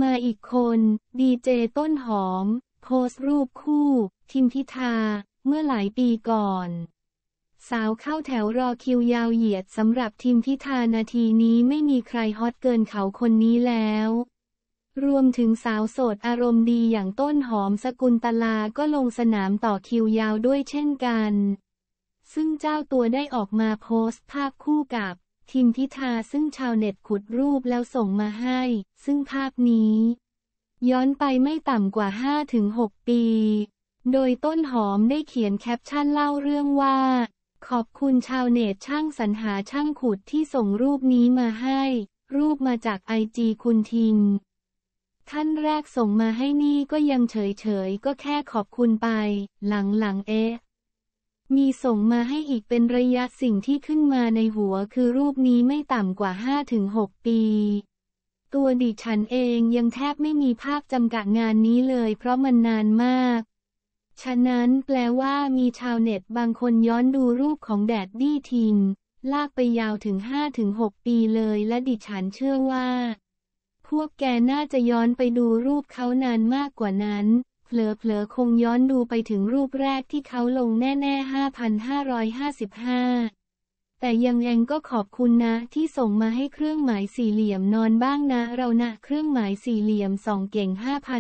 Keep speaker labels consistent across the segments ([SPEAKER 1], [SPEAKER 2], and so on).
[SPEAKER 1] มาอีกคนดีเจต้นหอมโพสต์รูปคู่ทิมพิธาเมื่อหลายปีก่อนสาวเข้าแถวรอคิวยาวเหยียดสำหรับทิมพิธานาทีนี้ไม่มีใครฮอตเกินเขาคนนี้แล้วรวมถึงสาวโสดอารมณ์ดีอย่างต้นหอมสกุลตลาก็ลงสนามต่อคิวยาวด้วยเช่นกันซึ่งเจ้าตัวได้ออกมาโพสต์ภาพคู่กับทิมพิธาซึ่งชาวเน็ตขุดรูปแล้วส่งมาให้ซึ่งภาพนี้ย้อนไปไม่ต่ำกว่า 5-6 ปีโดยต้นหอมได้เขียนแคปชั่นเล่าเรื่องว่าขอบคุณชาวเน็ตช่างสรรหาช่างขุดที่ส่งรูปนี้มาให้รูปมาจากIGคุณทิมท่านแรกส่งมาให้นี่ก็ยังเฉยๆก็แค่ขอบคุณไปหลังมีส่งมาให้อีกเป็นระยะสิ่งที่ขึ้นมาในหัวคือรูปนี้ไม่ต่ำกว่า 5-6 ปีตัวดิฉันเองยังแทบไม่มีภาพจำกัดงานนี้เลยเพราะมันนานมากฉะนั้นแปลว่ามีชาวเน็ตบางคนย้อนดูรูปของแดดดี้ทิมลากไปยาวถึง 5-6 ปีเลยและดิฉันเชื่อว่าพวกแกน่าจะย้อนไปดูรูปเขานานมากกว่านั้นเผลอคงย้อนดูไปถึงรูปแรกที่เขาลงแน่ๆ 5,555 แต่ยังก็ขอบคุณนะที่ส่งมาให้เครื่องหมายสี่เหลี่ยมนอนบ้างนะเรานะเครื่องหมายสี่เหลี่ยมส่องเก่ง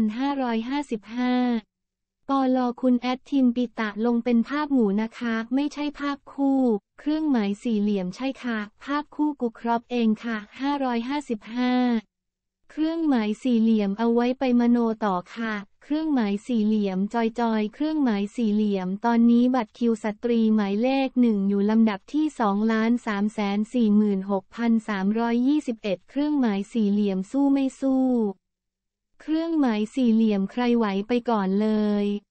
[SPEAKER 1] 5,555 ปลคุณแอดทิมปิตะลงเป็นภาพหมู่นะคะไม่ใช่ภาพคู่เครื่องหมายสี่เหลี่ยมใช่ค่ะภาพคู่กูครอปเองค่ะ 555 เครื่องหมายสี่เหลี่ยมเอาไว้ไปมโนต่อค่ะเครื่องหมายสี่เหลี่ยมจอยเครื่องหมายสี่เหลี่ยมตอนนี้บัตรคิวสตรีหมายเลข1อยู่ลำดับที่ 2,346,321 เครื่องหมายสี่เหลี่ยมสู้ไม่สู้เครื่องหมายสี่เหลี่ยมใครไหวไปก่อนเลย